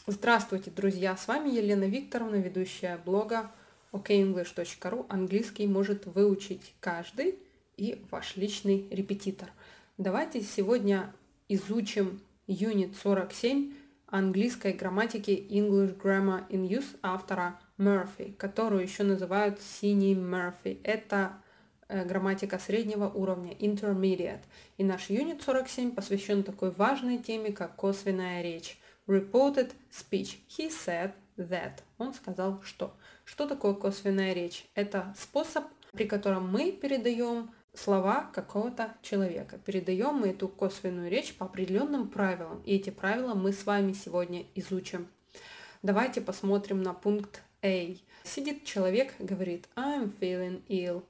Здравствуйте, друзья! С вами Елена Викторовна, ведущая блога okenglish.ru. Английский может выучить каждый и ваш личный репетитор. Давайте сегодня изучим юнит 47 английской грамматики English Grammar in Use автора Murphy, которую еще называют синий Murphy. Это грамматика среднего уровня, intermediate. И наш юнит 47 посвящен такой важной теме, как косвенная речь. Reported speech. He said that. Он сказал что. Что такое косвенная речь? Это способ, при котором мы передаем слова какого-то человека. Передаем мы эту косвенную речь по определенным правилам. И эти правила мы с вами сегодня изучим. Давайте посмотрим на пункт A. Сидит человек, говорит I'm feeling ill.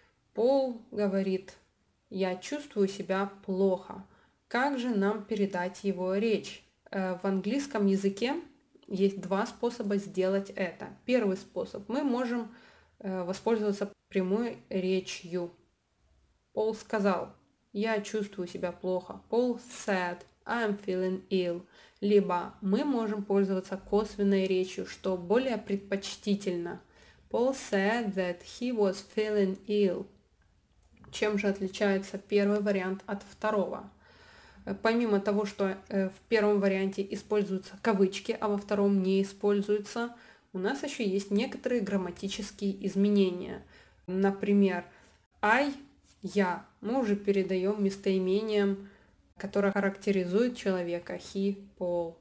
Пол говорит я чувствую себя плохо. Как же нам передать его речь? В английском языке есть два способа сделать это. Первый способ. Мы можем воспользоваться прямой речью. Пол сказал, я чувствую себя плохо. Пол said, I'm feeling ill. Либо мы можем пользоваться косвенной речью, что более предпочтительно. Paul said that he was feeling ill. Чем же отличается первый вариант от второго? Помимо того, что в первом варианте используются кавычки, а во втором не используются, у нас еще есть некоторые грамматические изменения. Например, I, я, мы уже передаем местоимением, которое характеризует человека, he, Paul.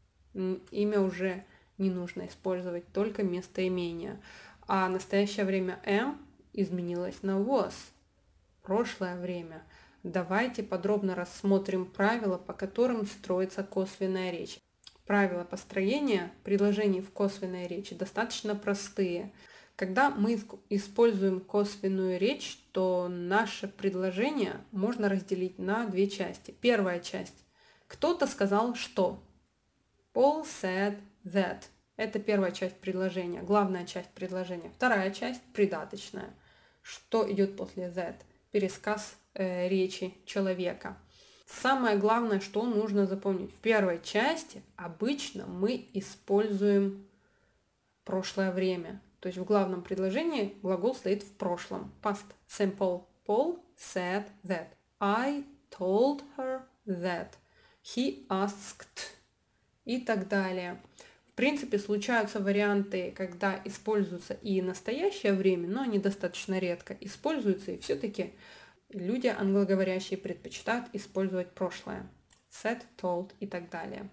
Имя уже не нужно использовать, только местоимение. А настоящее время am изменилось на was, прошлое время. Давайте подробно рассмотрим правила, по которым строится косвенная речь. Правила построения предложений в косвенной речи достаточно простые. Когда мы используем косвенную речь, то наше предложение можно разделить на две части. Первая часть. Кто-то сказал что. Paul said that. Это первая часть предложения, главная часть предложения. Вторая часть придаточная. Что идет после that? Пересказ речи человека. Самое главное, что нужно запомнить. В первой части обычно мы используем прошлое время. То есть в главном предложении глагол стоит в прошлом. Past simple. Paul said that. I told her that. He asked. И так далее. В принципе, случаются варианты, когда используется и настоящее время, но они достаточно редко используются, и все-таки люди англоговорящие предпочитают использовать прошлое. Said, told и так далее.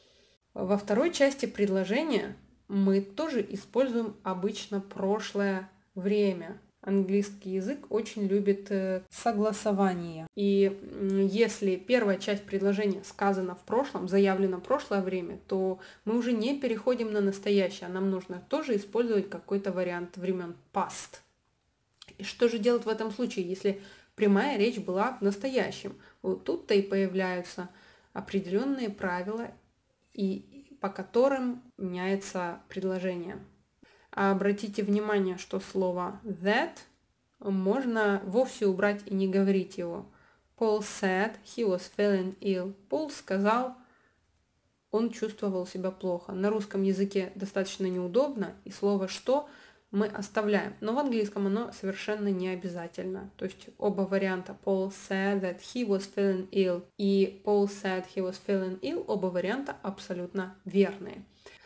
Во второй части предложения мы тоже используем обычно прошлое время. Английский язык очень любит согласование. И если первая часть предложения сказана в прошлом, заявлено прошлое время, то мы уже не переходим на настоящее. Нам нужно тоже использовать какой-то вариант времен past. И что же делать в этом случае, если прямая речь была в настоящем? Вот тут-то и появляются определенные правила, и по которым меняется предложение. А обратите внимание, что слово that можно вовсе убрать и не говорить его. Paul said he was feeling ill. Пол сказал, он чувствовал себя плохо. На русском языке достаточно неудобно, и слово «что» мы оставляем. Но в английском оно совершенно не обязательно. То есть оба варианта Paul said that he was feeling ill и Paul said he was feeling ill, оба варианта абсолютно верные.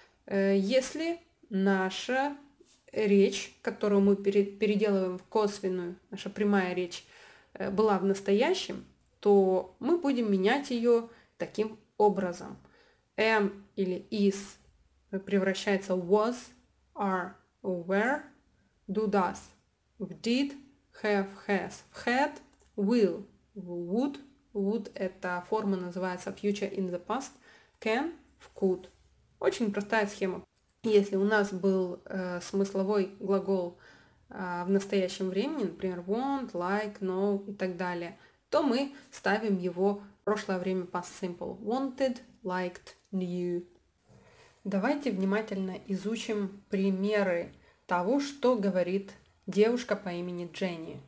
Если наша речь, которую мы переделываем в косвенную, наша прямая речь, была в настоящем, то мы будем менять ее таким образом. Am или is превращается в was, are, were, do, does, в did, have, has, в had, will, в would это форма называется future in the past, can, в could. Очень простая схема. Если у нас был смысловой глагол в настоящем времени, например, want, like, know и так далее, то мы ставим его в прошлое время past simple. Wanted, liked, knew. Давайте внимательно изучим примеры того, что говорит девушка по имени Дженни.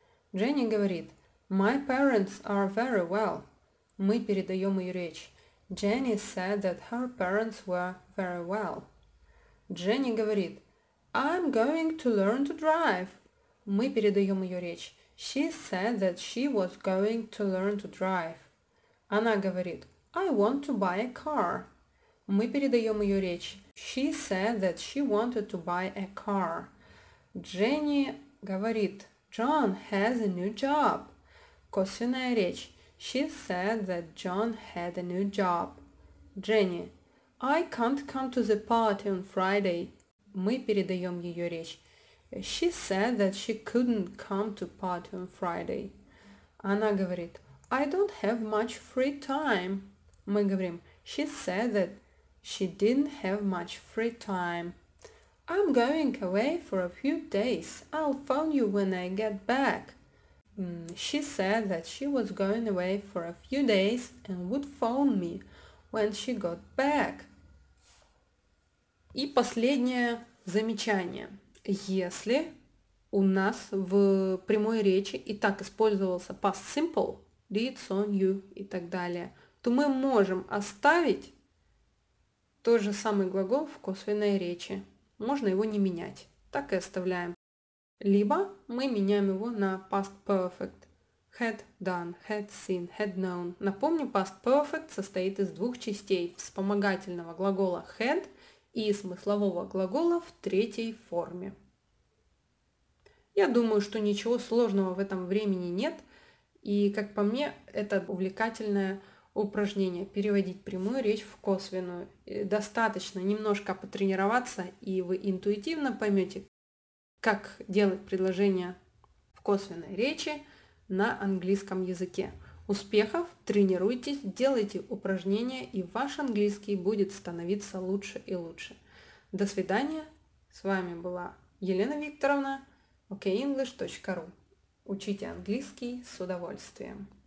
Дженни говорит, My parents are very well. Мы передаем ее речь. Jenny said that her parents were very well. Дженни говорит, I'm going to learn to drive. Мы передаем ее речь. She said that she was going to learn to drive. Она говорит, I want to buy a car. Мы передаем ее речь. She said that she wanted to buy a car. Дженни говорит, John has a new job. Косвенная речь. She said that John had a new job. Дженни, I can't come to the party on Friday. Мы передаем ее речь. She said that she couldn't come to party on Friday. Она говорит, I don't have much free time. Мы говорим, she said that she didn't have much free time. I'm going away for a few days. I'll phone you when I get back. She said that she was going away for a few days and would phone me when she got back. И последнее замечание. Если у нас в прямой речи и так использовался past simple, did, saw, knew и так далее, то мы можем оставить тот же самый глагол в косвенной речи. Можно его не менять. Так и оставляем. Либо мы меняем его на past perfect. Had done, had seen, had known. Напомню, past perfect состоит из двух частей. Вспомогательного глагола had и смыслового глагола в третьей форме. Я думаю, что ничего сложного в этом времени нет. И, как по мне, это увлекательное упражнение. Переводить прямую речь в косвенную. Достаточно немножко потренироваться, и вы интуитивно поймете, как делать предложения в косвенной речи на английском языке. Успехов, тренируйтесь, делайте упражнения, и ваш английский будет становиться лучше и лучше. До свидания. С вами была Елена Викторовна, okenglish.ru. Учите английский с удовольствием.